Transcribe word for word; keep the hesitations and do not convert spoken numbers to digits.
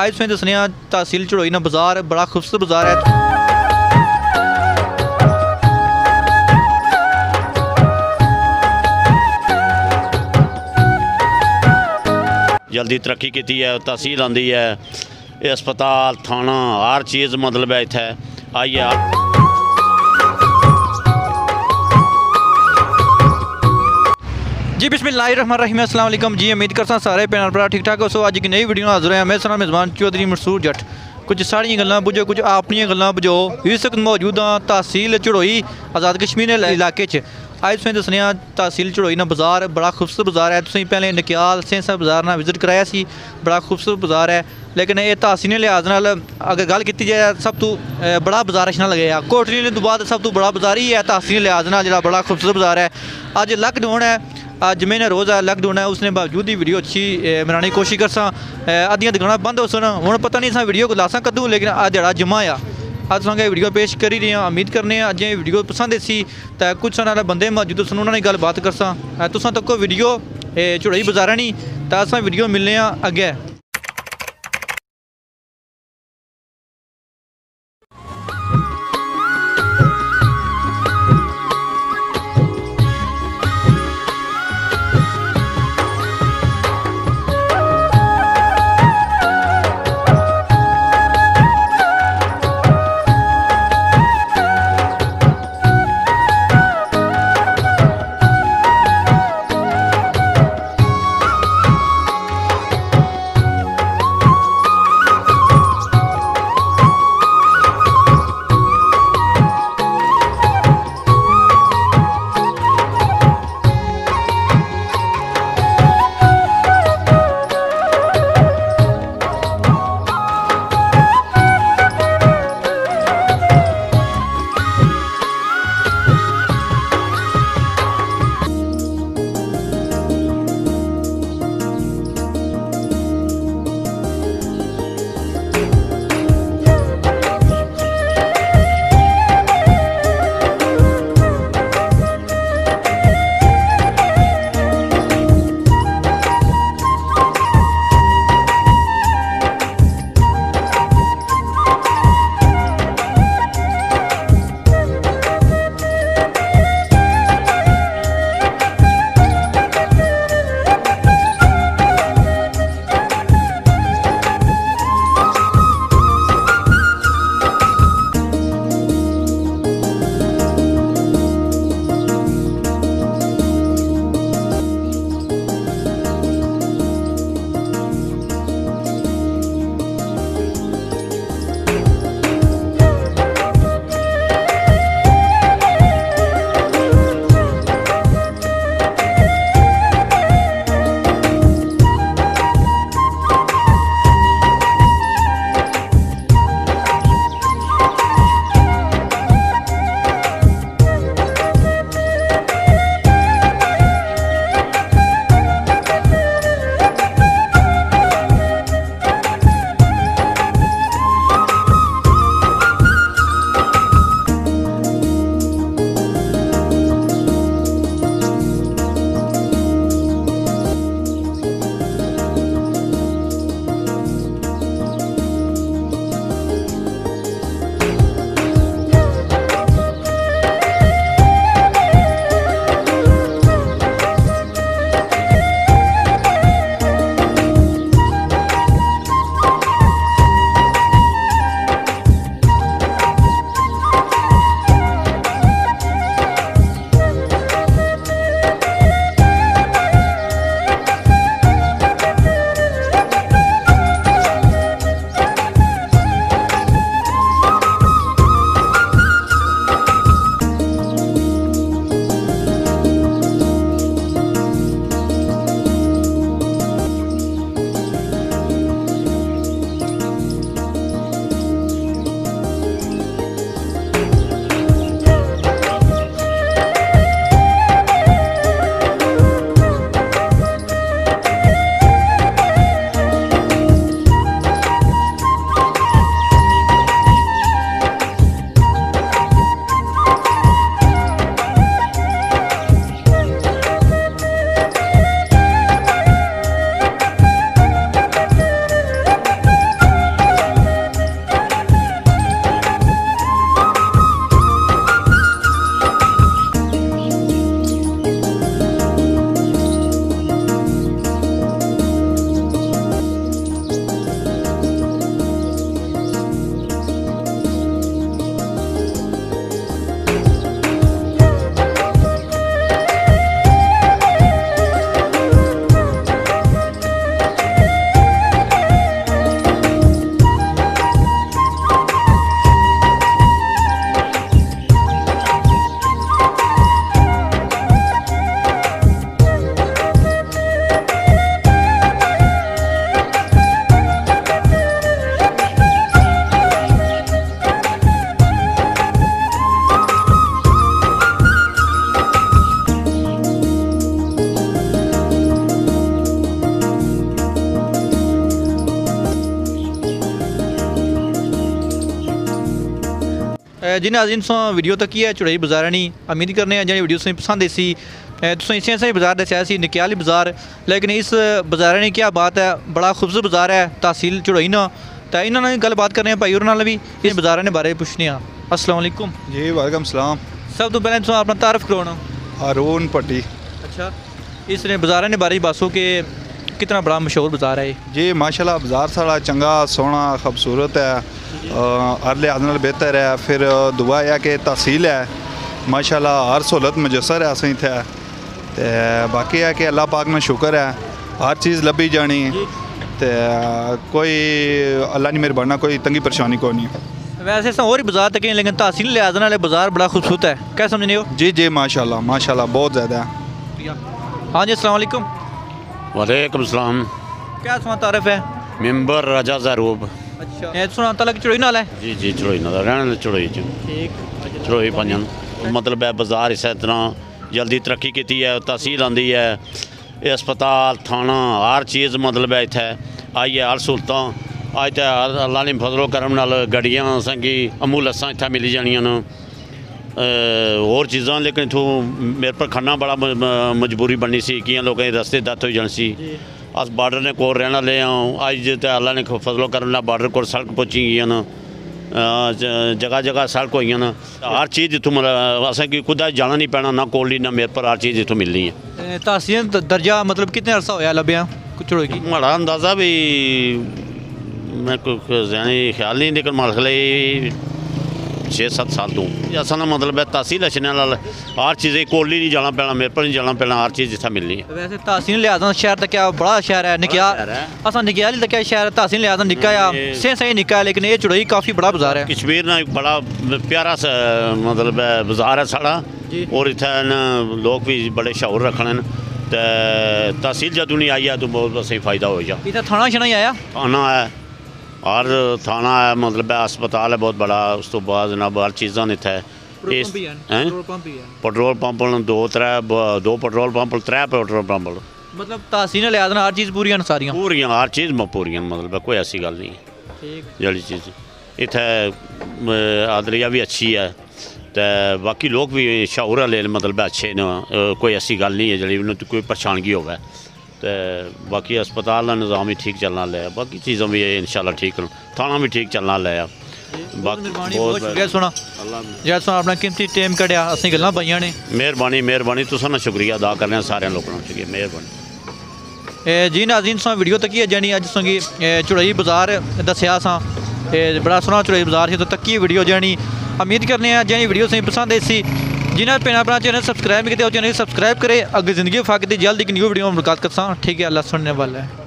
आज तुसें दस्सने आं तहसील झड़ोई ना बाजार बड़ा खूबसूरत बाजार है। जल्दी तरक्की की है, तहसील आँदी है, अस्पताल थाना हर चीज़ मतलब है इत्थे आई है। जी बिस्मिल्लाहिर्रहमानिर्रहीम, अस्सलाम वालेकुम जी। उम्मीद करता सारे भैन भरा ठीक ठाक हो। सो अज की नई वीडियो हाजिर है। मैं सुना मेज़बान चौधरी मंसूर जट। कुछ साड़ियाँ गल्लां बुझो, कुछ अपनियां गल्लां बुझो। इस वक्त मौजूद हाँ तहसील झड़ोई आज़ाद कश्मीर इलाके च। अज तुसें दस्सने आं तहसील झड़ोई ना बाजार बड़ा खूबसूरत बाजार है। तुसें पहले नकियाल सेंसा बाजार ना विजिट कराया सी, बड़ा खूबसूरत बाजार है। लेकिन ये तहसील लिहाज नाल अगर गल की जाए सब तो बड़ा बाजार अच्छा लगे। कोटली तो बाद सब तो बड़ा बाजार ही है तहसील लिहाज नाल, जो बड़ा खूबसूरत बाजार है। अज लॉकडाउन है, अज महीना रोज़ है लॉकडाउन है, उसने बावजूद ही वीडियो अच्छी बनाने की कोशिश करसा। अद्धियां दुकानां बंद हो सन, हुण पता नहीं असां वीडियो को लासा कदूं, लेकिन अज जेह्ड़ा जुम्मा आ अज तुसें वीडियो पेश करी रहे हैं। उम्मीद करने अज वीडियो पसंद सी तो कुछ सारे बंदे मौजूद सन, उन्होंने गलबात करसा। तुसां तक वीडियो झड़ोई बाजारा नहीं तो असां वीडियो मिलने अगे। जी नाज़रीन सो वीडियो तक है चुड़ाई बाजार नहीं उम्मीद करने जी वीडियो तुसें पसंद आसी तुसें इस इस बाजार दस्या सी निक्याली बाजार लेकिन इस बाजार ने क्या बात है बड़ा खूबसूरत बाजार है तहसील चुड़ाई ना तो इन्होंने गलबात करने भाई और नाल भी इस बाजार ने बारे पुछने अस्सलाम वालेकुम जी वालेकुम सलाम। सब तो पहले तुम अपना तारफ करवाना हारून पट्टी। अच्छा इसने बाजार ने बारे बासो के कितना बड़ा मशहूर बाजार है ये? जी माशाल्लाह बाजार सारा चंगा सोहना खूबसूरत है हर लिहाज नाल बेहतर है। फिर दुआ है कि तहसील है माशाल्लाह हर सहूलत मुयसर है असें इत्थै ते बाकी है कि अल्लाह पाक ने शुक्र है हर चीज़ लब्भी जानी ते कोई अल्लाह की मेहरबानी कोई तंगी परेशानी कोई नहीं। वैसे तो और ही बाजार तक हैं लेकिन तहसील लिहाज नाल बाजार बड़ा खूबसूरत है क्या समझने हो? जी जी माशाल्लाह माशाल्लाह बहुत ज़्यादा है। हाँ जी अस्सलाम वालेकुम। वालेकुम सलाम। क्या सुना तारफ है? मेंबर राजा ज़रूब। अच्छा ये सुना तलक चुड़ई नाल है? जी जी चढ़ोई ना रहने चढ़ोई च ठीक चढ़ोई पंजन मतलब है बाजार इस तरह जल्दी तरक्की की है तहसील आँदी है अस्पताल थाना हर चीज़ मतलब है इत्थै आई है हर सहूलतां अज तो अल्लाह ने फजलो करम नाल गड्डियां संगी अमूलसां इत्थै मिली जानियां न होर चीज़ां लेकिन इत्थों मेरे पर खन्ना बड़ा मजबूरी बननी सी कियां लोकें रस्ते दत्त हो जानी सी अस बार्डर ने कोल रहना ले अज तो अल्लाह ने फजलो करम नाल बार्डर कोल सड़क पहुँची गई न जगह जगह सड़क हुई न हर चीज़ इत्थों मतलब असें कुदै जाना नहीं पैना ना कोली ना मेरे पर हर चीज़ इत्थों मिलनी है। तहसील दर्जा मतलब कितने अरसा होया लभ्या चुड़ई की? माड़ा अंदाज़ा भी मैं कोई जहनी ख्याल नहीं लेकिन मतलब छे सत्त साल तू असा ना मतलब है तहसील अच्छने नाल हर चीज़ कोली नहीं जाना पैना मेरे पर नहीं जाना पैना हर चीज़ इतना मिलनी है। वैसे तहसील लिहाजा शहर तक क्या बड़ा शहर है निक्या असा निक्याली तक क्या शहर तहसील लिहाजा निक्का है सही सही निक्का है लेकिन ये चुड़ई काफ़ी बड़ा बाजार है। कश्मीर ना एक बड़ा प्यारा सा मतलब बाजार है साढ़ा और इतने लोग भी बड़े शौर रखने तो तहसील जदों नहीं आई है तो बहुत सही फायदा हो जा। इतना थाना शना ही आया? थाना है हर थाना है मतलब है अस्पताल है बहुत बड़ा उस तो बाद जनाब हर चीज़ां इत्थै पेट्रोल पंप दो त्रै दो पेट्रोल पंप त्रै पेट्रोल पंप मतलब तहसील लिहाज नाल हर चीज़ पूरियां न सारियां पूरियां हर चीज़ पूरियां मतलब कोई ऐसी गल नहीं है जेह्ड़ी चीज़ इत्थै आदरिया भी अच्छी है तो बाकी लोग भी शौर आह्ले मतलब अच्छे न कोई ऐसी गल नहीं है जेह्ड़ी कोई परेशानगी होवे तो बाकी अस्पताल का निज़ाम भी ठीक चलना लिया बाकी चीज़ों भी इंशाल्लाह ठीक थाना भी ठीक चलना लिया बहुत सोना जै सोना अपना कीमती टाइम कढ़िया असें गल्लां पाइयां ने मेहरबानी मेहरबानी तुसां दा शुक्रिया अदा करने सारे लोगों का मेहरबानी। जी नाज़रीन सा वीडियो तक ही जानी अज संगी चुड़ई बाजार दस्या सा बड़ा सोहना चुड़ई बाजार से तो तक्की वीडियो जानी उम्मीद करने जानी वीडियो सही पसंद आई जिन्हें भैन अपना चैनल सब्सक्राइब किया चैनल सब्सक्राइब करे अगर जिंदगी फाक जल्द एक न्यू वीडियो में मुलाकात कर ठीक है अल्लाह सुनने वाला है।